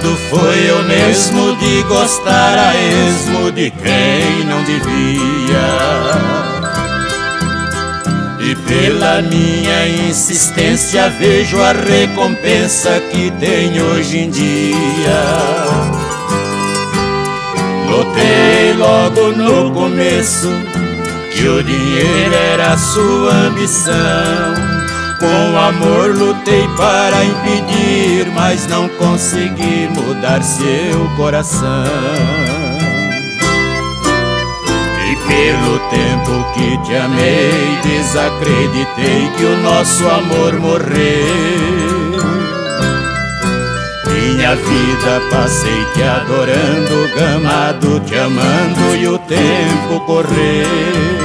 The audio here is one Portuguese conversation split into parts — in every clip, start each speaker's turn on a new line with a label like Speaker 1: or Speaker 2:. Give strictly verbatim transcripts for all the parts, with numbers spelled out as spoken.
Speaker 1: Culpado foi eu mesmo de gostar a esmo de quem não devia, e pela minha insistência vejo a recompensa que tenho hoje em dia. Notei logo no começo que o dinheiro era sua ambição. Com amor lutei para impedir, mas não consegui mudar seu coração. E pelo tempo que te amei, desacreditei que o nosso amor morreu. Minha vida passei te adorando, gamado, te amando, e o tempo correu.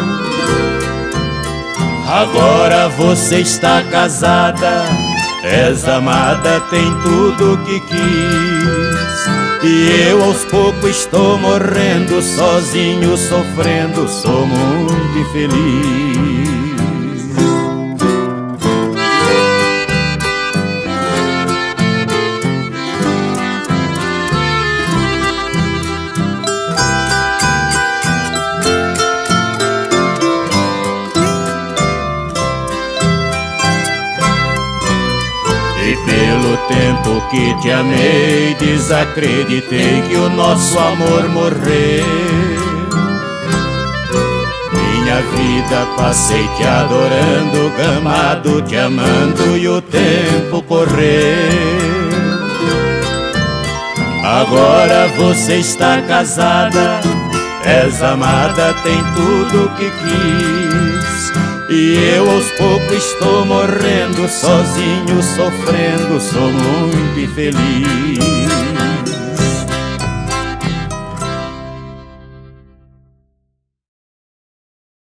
Speaker 1: Agora você está casada, és amada, tem tudo que quis, e eu aos poucos estou morrendo, sozinho sofrendo, sou muito infeliz. E pelo tempo que te amei, desacreditei que o nosso amor morreu. Minha vida passei te adorando, gamado, te amando, e o tempo correu. Agora você está casada, és amada, tem tudo que quis, e eu aos poucos estou morrendo, sozinho sofrendo, sou muito infeliz.